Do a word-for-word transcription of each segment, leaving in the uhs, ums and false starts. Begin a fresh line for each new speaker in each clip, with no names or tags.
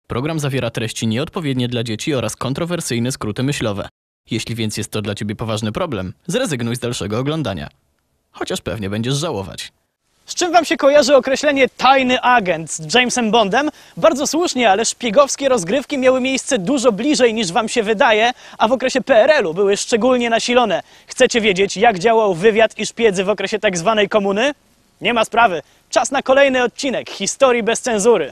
Program zawiera treści nieodpowiednie dla dzieci oraz kontrowersyjne skróty myślowe. Jeśli więc jest to dla ciebie poważny problem, zrezygnuj z dalszego oglądania. Chociaż pewnie będziesz żałować.
Z czym wam się kojarzy określenie tajny agent z Jamesem Bondem? Bardzo słusznie, ale szpiegowskie rozgrywki miały miejsce dużo bliżej niż wam się wydaje, a w okresie P R L u były szczególnie nasilone. Chcecie wiedzieć, jak działał wywiad i szpiedzy w okresie tak zwanej komuny? Nie ma sprawy. Czas na kolejny odcinek Historii bez cenzury.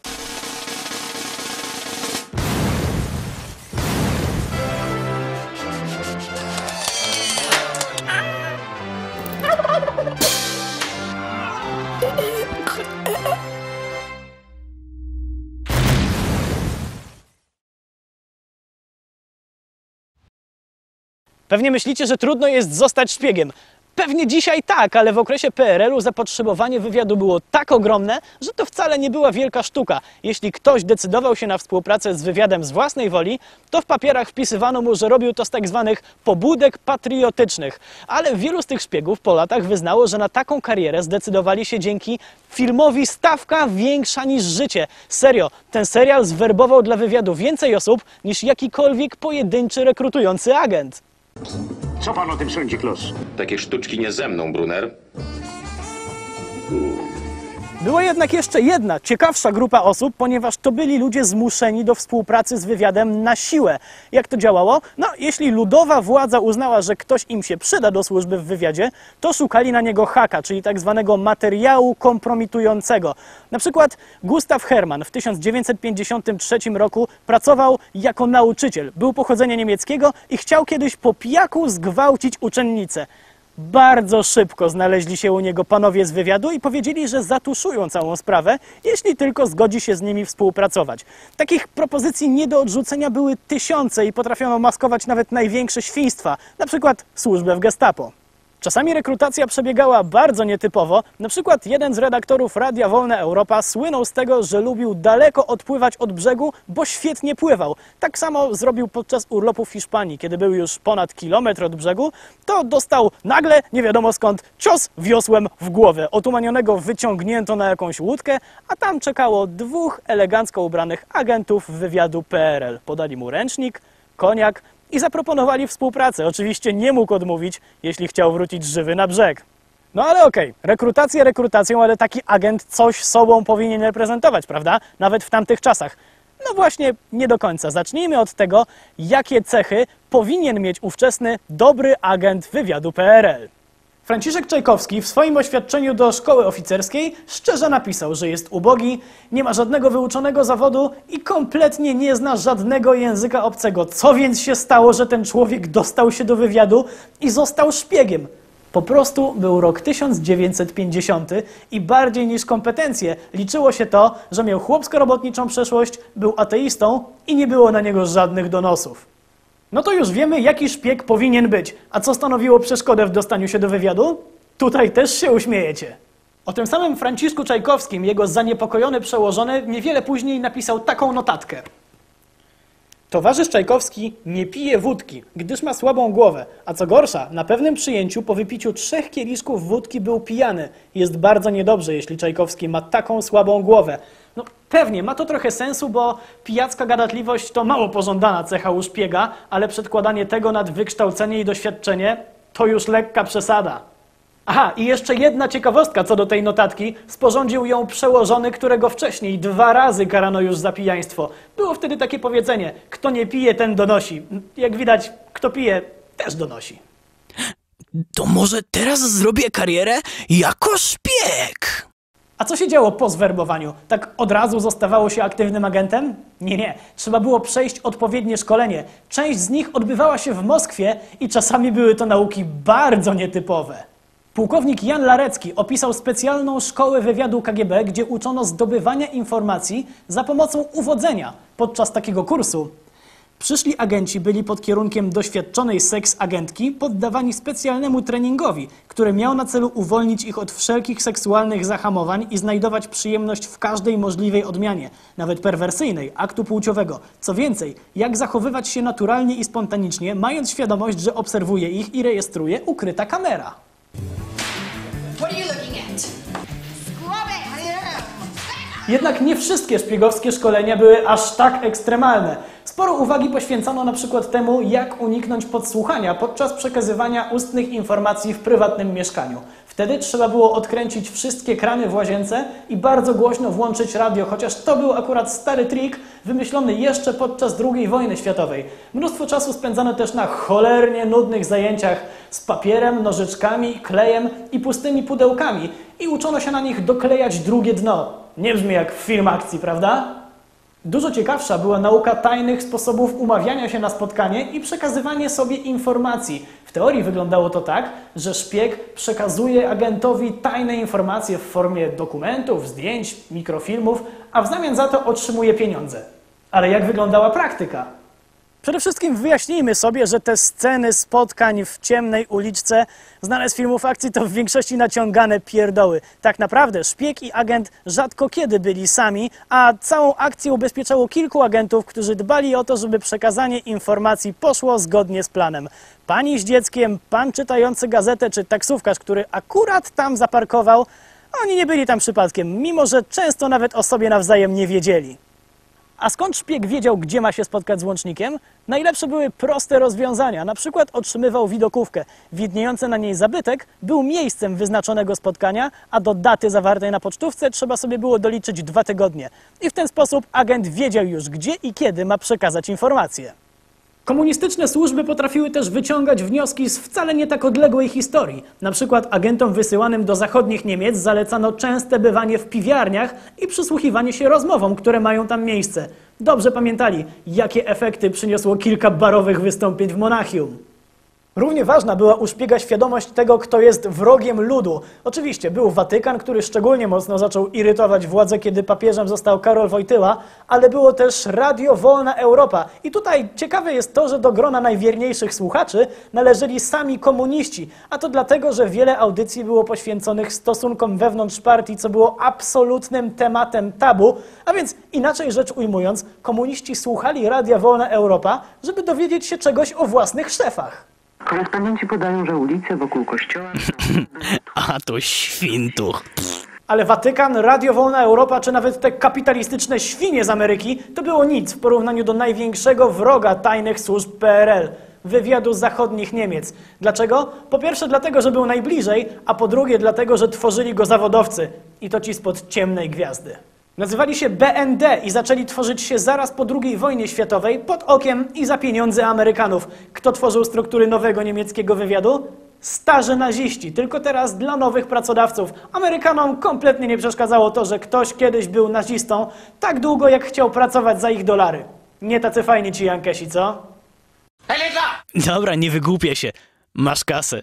Pewnie myślicie, że trudno jest zostać szpiegiem. Pewnie dzisiaj tak, ale w okresie P R L u zapotrzebowanie wywiadu było tak ogromne, że to wcale nie była wielka sztuka. Jeśli ktoś decydował się na współpracę z wywiadem z własnej woli, to w papierach wpisywano mu, że robił to z tak zwanych pobudek patriotycznych. Ale wielu z tych szpiegów po latach wyznało, że na taką karierę zdecydowali się dzięki filmowi Stawka większa niż życie. Serio, ten serial zwerbował dla wywiadu więcej osób niż jakikolwiek pojedynczy rekrutujący agent.
Co pan o tym sądzi, Klos?
Takie sztuczki nie ze mną, Brunner.
Była jednak jeszcze jedna, ciekawsza grupa osób, ponieważ to byli ludzie zmuszeni do współpracy z wywiadem na siłę. Jak to działało? No, jeśli ludowa władza uznała, że ktoś im się przyda do służby w wywiadzie, to szukali na niego haka, czyli tak zwanego materiału kompromitującego. Na przykład Gustav Hermann w tysiąc dziewięćset pięćdziesiątym trzecim roku pracował jako nauczyciel. Był pochodzenia niemieckiego i chciał kiedyś po pijaku zgwałcić uczennicę. Bardzo szybko znaleźli się u niego panowie z wywiadu i powiedzieli, że zatuszują całą sprawę, jeśli tylko zgodzi się z nimi współpracować. Takich propozycji nie do odrzucenia były tysiące i potrafiono maskować nawet największe świństwa, na przykład służbę w Gestapo. Czasami rekrutacja przebiegała bardzo nietypowo. Na przykład jeden z redaktorów Radia Wolna Europa słynął z tego, że lubił daleko odpływać od brzegu, bo świetnie pływał. Tak samo zrobił podczas urlopu w Hiszpanii. Kiedy był już ponad kilometr od brzegu, to dostał nagle, nie wiadomo skąd, cios wiosłem w głowę. Otumanionego wyciągnięto na jakąś łódkę, a tam czekało dwóch elegancko ubranych agentów wywiadu P R L. Podali mu ręcznik, koniak i zaproponowali współpracę. Oczywiście nie mógł odmówić, jeśli chciał wrócić żywy na brzeg. No ale okej, okay. Rekrutację rekrutacją, ale taki agent coś sobą powinien reprezentować, prawda? Nawet w tamtych czasach. No właśnie, nie do końca. Zacznijmy od tego, jakie cechy powinien mieć ówczesny dobry agent wywiadu P R L. Franciszek Czajkowski w swoim oświadczeniu do szkoły oficerskiej szczerze napisał, że jest ubogi, nie ma żadnego wyuczonego zawodu i kompletnie nie zna żadnego języka obcego. Co więc się stało, że ten człowiek dostał się do wywiadu i został szpiegiem? Po prostu był rok tysiąc dziewięćset pięćdziesiąty i bardziej niż kompetencje liczyło się to, że miał chłopsko-robotniczą przeszłość, był ateistą i nie było na niego żadnych donosów. No to już wiemy, jaki szpieg powinien być. A co stanowiło przeszkodę w dostaniu się do wywiadu? Tutaj też się uśmiejecie. O tym samym Franciszku Czajkowskim jego zaniepokojony przełożony niewiele później napisał taką notatkę. Towarzysz Czajkowski nie pije wódki, gdyż ma słabą głowę, a co gorsza, na pewnym przyjęciu po wypiciu trzech kieliszków wódki był pijany. Jest bardzo niedobrze, jeśli Czajkowski ma taką słabą głowę. No pewnie, ma to trochę sensu, bo pijacka gadatliwość to mało pożądana cecha u szpiega, ale przedkładanie tego nad wykształcenie i doświadczenie to już lekka przesada. Aha, i jeszcze jedna ciekawostka co do tej notatki. Sporządził ją przełożony, którego wcześniej dwa razy karano już za pijaństwo. Było wtedy takie powiedzenie, kto nie pije, ten donosi. Jak widać, kto pije, też donosi.
To może teraz zrobię karierę jako szpieg?
A co się działo po zwerbowaniu? Tak od razu zostawało się aktywnym agentem? Nie, nie. Trzeba było przejść odpowiednie szkolenie. Część z nich odbywała się w Moskwie i czasami były to nauki bardzo nietypowe. Pułkownik Jan Larecki opisał specjalną szkołę wywiadu K G B, gdzie uczono zdobywania informacji za pomocą uwodzenia. Podczas takiego kursu przyszli agenci byli pod kierunkiem doświadczonej seks-agentki poddawani specjalnemu treningowi, który miał na celu uwolnić ich od wszelkich seksualnych zahamowań i znajdować przyjemność w każdej możliwej odmianie, nawet perwersyjnej, aktu płciowego. Co więcej, jak zachowywać się naturalnie i spontanicznie, mając świadomość, że obserwuje ich i rejestruje ukryta kamera.
What are you looking at? Scrub it!
Jednak nie wszystkie szpiegowskie szkolenia były aż tak ekstremalne. Sporo uwagi poświęcono na przykład temu, jak uniknąć podsłuchania podczas przekazywania ustnych informacji w prywatnym mieszkaniu. Wtedy trzeba było odkręcić wszystkie krany w łazience i bardzo głośno włączyć radio, chociaż to był akurat stary trik, wymyślony jeszcze podczas drugiej wojny światowej. Mnóstwo czasu spędzano też na cholernie nudnych zajęciach z papierem, nożyczkami, klejem i pustymi pudełkami i uczono się na nich doklejać drugie dno. Nie brzmi jak film akcji, prawda? Dużo ciekawsza była nauka tajnych sposobów umawiania się na spotkanie i przekazywanie sobie informacji. W teorii wyglądało to tak, że szpieg przekazuje agentowi tajne informacje w formie dokumentów, zdjęć, mikrofilmów, a w zamian za to otrzymuje pieniądze. Ale jak wyglądała praktyka? Przede wszystkim wyjaśnijmy sobie, że te sceny spotkań w ciemnej uliczce znane z filmów akcji to w większości naciągane pierdoły. Tak naprawdę szpieg i agent rzadko kiedy byli sami, a całą akcję ubezpieczało kilku agentów, którzy dbali o to, żeby przekazanie informacji poszło zgodnie z planem. Pani z dzieckiem, pan czytający gazetę czy taksówkarz, który akurat tam zaparkował, oni nie byli tam przypadkiem, mimo że często nawet o sobie nawzajem nie wiedzieli. A skąd szpieg wiedział, gdzie ma się spotkać z łącznikiem? Najlepsze były proste rozwiązania. Na przykład otrzymywał widokówkę. Widniejący na niej zabytek był miejscem wyznaczonego spotkania, a do daty zawartej na pocztówce trzeba sobie było doliczyć dwa tygodnie. I w ten sposób agent wiedział już, gdzie i kiedy ma przekazać informacje. Komunistyczne służby potrafiły też wyciągać wnioski z wcale nie tak odległej historii. Na przykład agentom wysyłanym do zachodnich Niemiec zalecano częste bywanie w piwiarniach i przysłuchiwanie się rozmowom, które mają tam miejsce. Dobrze pamiętali, jakie efekty przyniosło kilka barowych wystąpień w Monachium. Równie ważna była u szpiega świadomość tego, kto jest wrogiem ludu. Oczywiście był Watykan, który szczególnie mocno zaczął irytować władzę, kiedy papieżem został Karol Wojtyła, ale było też Radio Wolna Europa. I tutaj ciekawe jest to, że do grona najwierniejszych słuchaczy należeli sami komuniści, a to dlatego, że wiele audycji było poświęconych stosunkom wewnątrz partii, co było absolutnym tematem tabu, a więc inaczej rzecz ujmując, komuniści słuchali Radia Wolna Europa, żeby dowiedzieć się czegoś o własnych szefach.
Korespondenci podają, że ulice wokół kościoła...
A to świntuch.
Ale Watykan, Radio Wolna Europa, czy nawet te kapitalistyczne świnie z Ameryki, to było nic w porównaniu do największego wroga tajnych służb P R L, wywiadu zachodnich Niemiec. Dlaczego? Po pierwsze dlatego, że był najbliżej, a po drugie dlatego, że tworzyli go zawodowcy. I to ci spod ciemnej gwiazdy. Nazywali się B N D i zaczęli tworzyć się zaraz po drugiej wojnie światowej pod okiem i za pieniądze Amerykanów. Kto tworzył struktury nowego niemieckiego wywiadu? Starzy naziści, tylko teraz dla nowych pracodawców. Amerykanom kompletnie nie przeszkadzało to, że ktoś kiedyś był nazistą tak długo, jak chciał pracować za ich dolary. Nie tacy fajni ci Jankesi, co?
Dobra, nie wygłupię się. Masz kasę.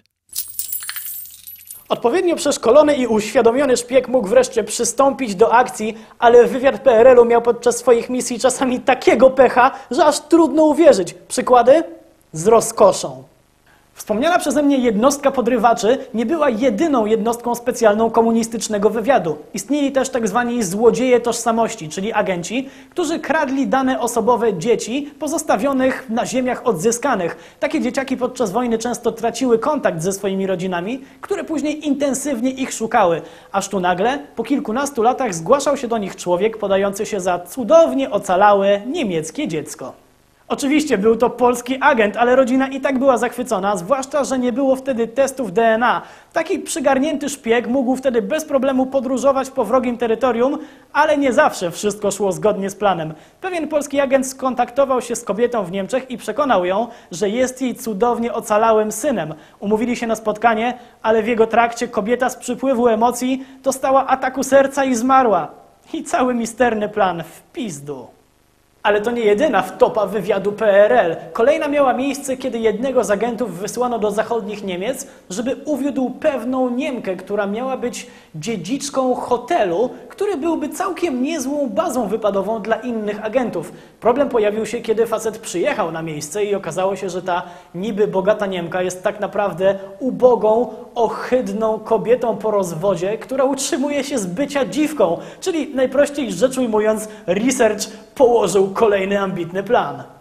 Odpowiednio przeszkolony i uświadomiony szpieg mógł wreszcie przystąpić do akcji, ale wywiad P R L-u miał podczas swoich misji czasami takiego pecha, że aż trudno uwierzyć. Przykłady? Z rozkoszą. Wspomniana przeze mnie jednostka podrywaczy nie była jedyną jednostką specjalną komunistycznego wywiadu. Istnieli też tak zwani złodzieje tożsamości, czyli agenci, którzy kradli dane osobowe dzieci pozostawionych na ziemiach odzyskanych. Takie dzieciaki podczas wojny często traciły kontakt ze swoimi rodzinami, które później intensywnie ich szukały. Aż tu nagle, po kilkunastu latach zgłaszał się do nich człowiek podający się za cudownie ocalałe niemieckie dziecko. Oczywiście był to polski agent, ale rodzina i tak była zachwycona, zwłaszcza, że nie było wtedy testów D N A. Taki przygarnięty szpieg mógł wtedy bez problemu podróżować po wrogim terytorium, ale nie zawsze wszystko szło zgodnie z planem. Pewien polski agent skontaktował się z kobietą w Niemczech i przekonał ją, że jest jej cudownie ocalałym synem. Umówili się na spotkanie, ale w jego trakcie kobieta z przypływu emocji dostała ataku serca i zmarła. I cały misterny plan w pizdu. Ale to nie jedyna wtopa wywiadu P R L. Kolejna miała miejsce, kiedy jednego z agentów wysłano do zachodnich Niemiec, żeby uwiódł pewną Niemkę, która miała być dziedziczką hotelu, który byłby całkiem niezłą bazą wypadową dla innych agentów. Problem pojawił się, kiedy facet przyjechał na miejsce i okazało się, że ta niby bogata Niemka jest tak naprawdę ubogą, ohydną kobietą po rozwodzie, która utrzymuje się z bycia dziwką. Czyli najprościej rzecz ujmując, research położył kolejny ambitny plan.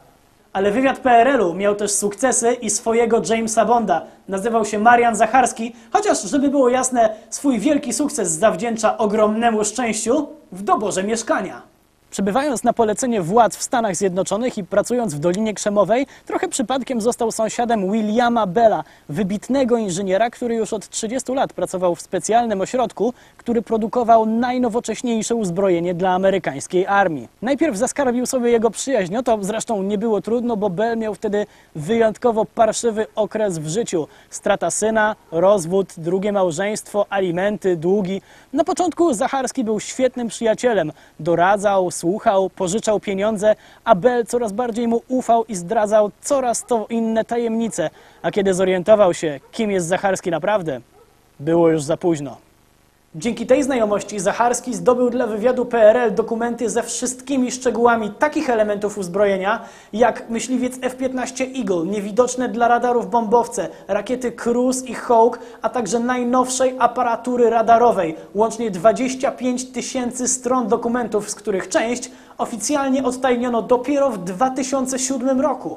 Ale wywiad P R L u miał też sukcesy i swojego Jamesa Bonda. Nazywał się Marian Zacharski, chociaż, żeby było jasne, swój wielki sukces zawdzięcza ogromnemu szczęściu w doborze mieszkania. Przebywając na polecenie władz w Stanach Zjednoczonych i pracując w Dolinie Krzemowej, trochę przypadkiem został sąsiadem Williama Bella, wybitnego inżyniera, który już od trzydziestu lat pracował w specjalnym ośrodku, który produkował najnowocześniejsze uzbrojenie dla amerykańskiej armii. Najpierw zaskarbił sobie jego przyjaźń, no to zresztą nie było trudno, bo Bell miał wtedy wyjątkowo parszywy okres w życiu. Strata syna, rozwód, drugie małżeństwo, alimenty, długi. Na początku Zacharski był świetnym przyjacielem, doradzał, słuchał, pożyczał pieniądze, a Bell coraz bardziej mu ufał i zdradzał coraz to inne tajemnice. A kiedy zorientował się, kim jest Zacharski naprawdę, było już za późno. Dzięki tej znajomości Zacharski zdobył dla wywiadu P R L dokumenty ze wszystkimi szczegółami takich elementów uzbrojenia, jak myśliwiec F piętnaście Eagle, niewidoczne dla radarów bombowce, rakiety Cruise i Hawk, a także najnowszej aparatury radarowej. Łącznie dwadzieścia pięć tysięcy stron dokumentów, z których część oficjalnie odtajniono dopiero w dwa tysiące siódmym roku.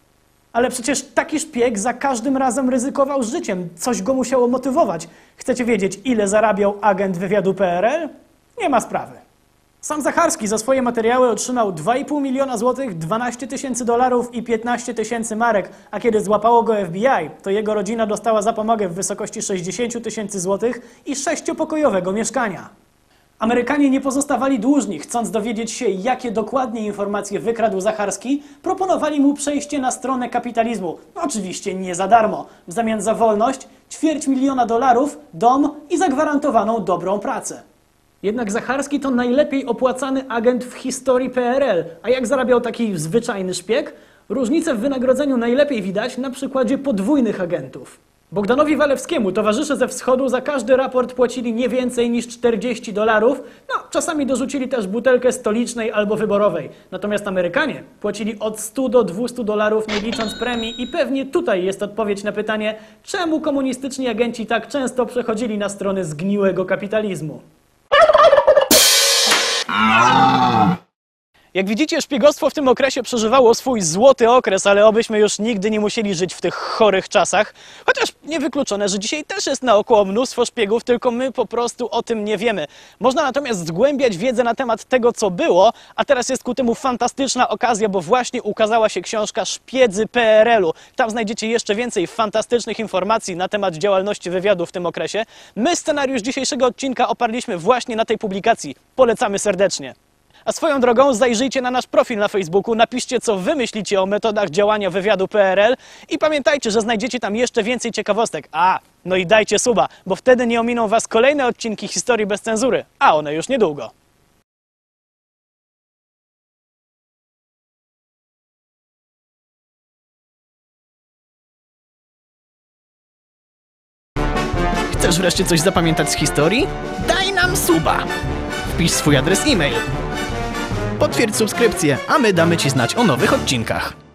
Ale przecież taki szpieg za każdym razem ryzykował życiem. Coś go musiało motywować. Chcecie wiedzieć, ile zarabiał agent wywiadu P R L? Nie ma sprawy. Sam Zacharski za swoje materiały otrzymał dwa i pół miliona złotych, dwanaście tysięcy dolarów i piętnaście tysięcy marek, a kiedy złapało go F B I, to jego rodzina dostała zapomogę w wysokości sześćdziesiąt tysięcy złotych i sześciopokojowego mieszkania. Amerykanie nie pozostawali dłużni. Chcąc dowiedzieć się, jakie dokładnie informacje wykradł Zacharski, proponowali mu przejście na stronę kapitalizmu. Oczywiście nie za darmo. W zamian za wolność, ćwierć miliona dolarów, dom i zagwarantowaną dobrą pracę. Jednak Zacharski to najlepiej opłacany agent w historii P R L. A jak zarabiał taki zwyczajny szpieg? Różnicę w wynagrodzeniu najlepiej widać na przykładzie podwójnych agentów. Bogdanowi Walewskiemu towarzysze ze wschodu za każdy raport płacili nie więcej niż czterdzieści dolarów, no czasami dorzucili też butelkę stolicznej albo wyborowej. Natomiast Amerykanie płacili od stu do dwustu dolarów, nie licząc premii, i pewnie tutaj jest odpowiedź na pytanie, czemu komunistyczni agenci tak często przechodzili na strony zgniłego kapitalizmu. Jak widzicie, szpiegostwo w tym okresie przeżywało swój złoty okres, ale obyśmy już nigdy nie musieli żyć w tych chorych czasach. Chociaż niewykluczone, że dzisiaj też jest naokoło mnóstwo szpiegów, tylko my po prostu o tym nie wiemy. Można natomiast zgłębiać wiedzę na temat tego, co było, a teraz jest ku temu fantastyczna okazja, bo właśnie ukazała się książka Szpiedzy P R L u. Tam znajdziecie jeszcze więcej fantastycznych informacji na temat działalności wywiadu w tym okresie. My scenariusz dzisiejszego odcinka oparliśmy właśnie na tej publikacji. Polecamy serdecznie. A swoją drogą zajrzyjcie na nasz profil na Facebooku, napiszcie, co wy myślicie o metodach działania wywiadu P R L i pamiętajcie, że znajdziecie tam jeszcze więcej ciekawostek. A, no i dajcie suba, bo wtedy nie ominą was kolejne odcinki Historii bez cenzury, a one już niedługo. Chcesz wreszcie coś zapamiętać z historii? Daj nam suba! Wpisz swój adres e-mail. Potwierdź subskrypcję, a my damy ci znać o nowych odcinkach.